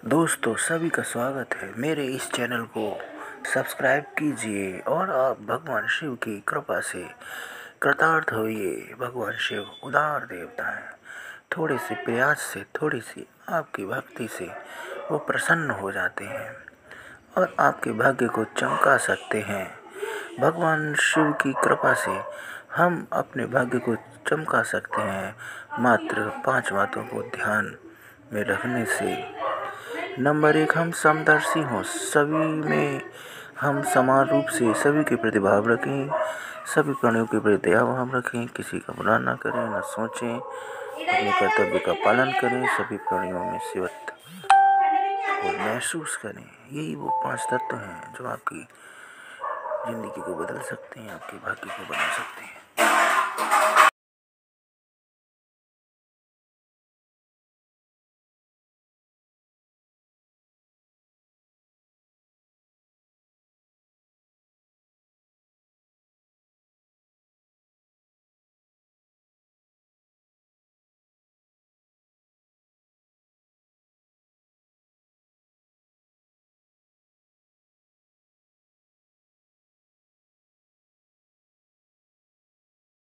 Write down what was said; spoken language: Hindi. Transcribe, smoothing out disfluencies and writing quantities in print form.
दोस्तों सभी का स्वागत है। मेरे इस चैनल को सब्सक्राइब कीजिए और आप भगवान शिव की कृपा से कृतार्थ होइए। भगवान शिव उदार देवता है। थोड़े से प्रयास से, थोड़ी सी आपकी भक्ति से वो प्रसन्न हो जाते हैं और आपके भाग्य को चमका सकते हैं। भगवान शिव की कृपा से हम अपने भाग्य को चमका सकते हैं मात्र 5 बातों को ध्यान में रखने से। नंबर 1, हम समदर्शी हों। सभी में हम समान रूप से सभी के प्रति भाव रखें, सभी प्राणियों के प्रति दया भाव रखें, किसी का बुरा ना करें, ना सोचें, अपने कर्तव्य का पालन करें, सभी प्राणियों में शिवत्व को महसूस करें। यही वो 5 तत्व हैं जो आपकी ज़िंदगी को बदल सकते हैं, आपके भाग्य को बना सकते हैं।